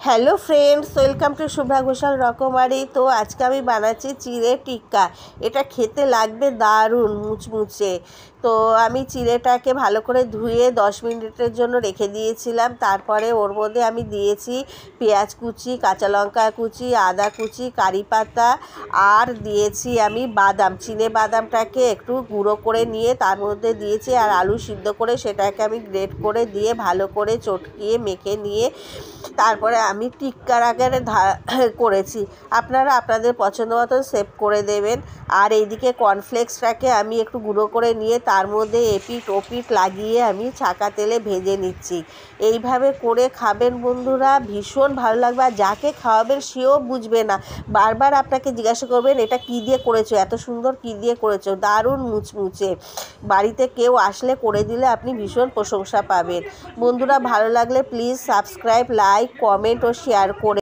Hello friends, welcome to Shubhra Ghoshal Rokomari. তো আজকে আমি বানাচ্ছি চিড়ে টিক্কা। এটা খেতে লাগবে দারুণ মুচমুচে। তো আমি চিড়েটাকে ভালো করে ধুয়ে 10 মিনিটের জন্য রেখে দিয়েছিলাম। তারপরে ওর মধ্যে আমি দিয়েছি পেঁয়াজ কুচি, কাঁচা লঙ্কা কুচি, আদা কুচি, কারি পাতা, আর দিয়েছি আমি বাদাম, চিনে বাদামটাকে একটু গুঁড়ো করে নিয়ে তার মধ্যে দিয়েছি, আর আলু সিদ্ধ করে সেটাকে আমি গ্রেট করে দিয়ে ভালো করে চটকিয়ে মেখে নিয়ে তারপরে আমি টিক্কার আকারে করেছি। আপনারা আপনাদের পছন্দ মতো সেভ করে দেবেন। আর এইদিকে কর্নফ্লেক্সটাকে আমি একটু গুঁড়ো করে নিয়ে তার মধ্যে এপিট ওপিট লাগিয়ে আমি ছাঁকা তেলে ভেজে নিচ্ছি। এইভাবে করে খাবেন বন্ধুরা, ভীষণ ভালো লাগবে। আর যাকে খাওয়াবেন সেও বুঝবে না, বারবার আপনাকে জিজ্ঞাসা করবেন এটা কী দিয়ে করেছো, এত সুন্দর কী দিয়ে করেছো, দারুণ মুচমুচে। বাড়িতে কেউ আসলে করে দিলে আপনি ভীষণ প্রশংসা পাবেন। বন্ধুরা, ভালো লাগলে প্লিজ সাবস্ক্রাইব, লাইক, কমেন্ট ও শেয়ার করে